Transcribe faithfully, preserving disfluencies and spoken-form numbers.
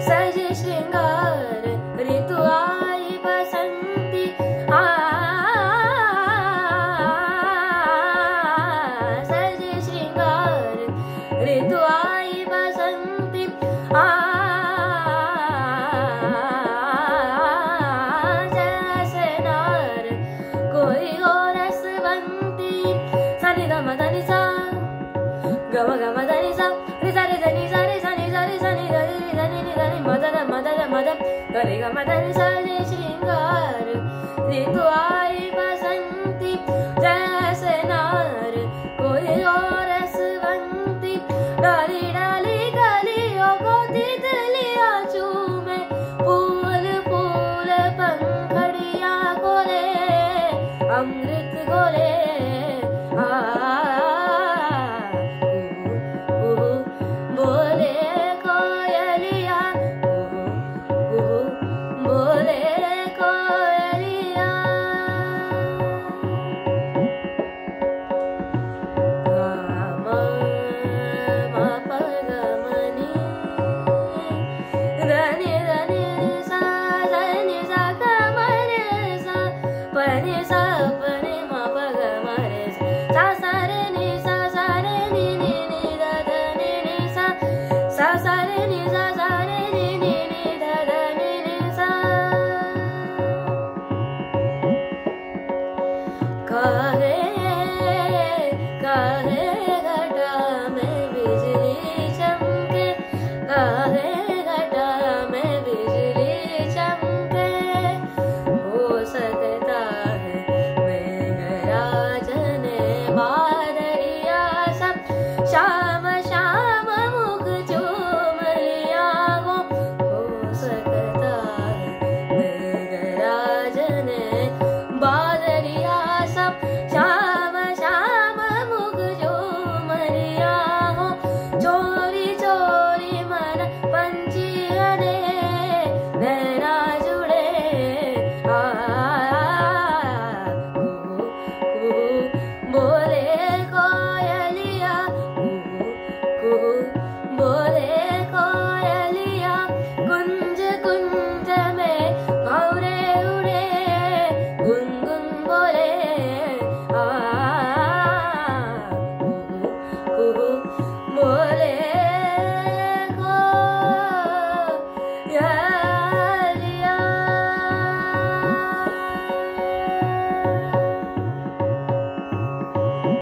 सजे श्रृंगार ऋतु आई बसंती आ सजे श्रृंगार ऋतु आई बसंती आ जैसे नार कोई और रसवंती सनि गम धनि सा गम गम धनि सा रि सा रि धनि सा रि सा नि सा रि सा नि ध रि धनि नि धनि मद ध मद ध मद ग रि ग म धनि सा रे श्रृंगार ऋतु आई बसंती जैसे नार कोई और रसवंती डाली डाली गलियों को तितलियां चूमे फूल फूल पंखड़ियां खोले अमृत घोले आ बोले कोयलिया बोले कोयलिया ग म प ग म नि धनि धनि सा धनि सा ग म रे सा प नि सा प नि म प ग म रे सा सा रे नि सा सा रे नि नि नि ध ध नि नि सा सा सा रे नि सा सा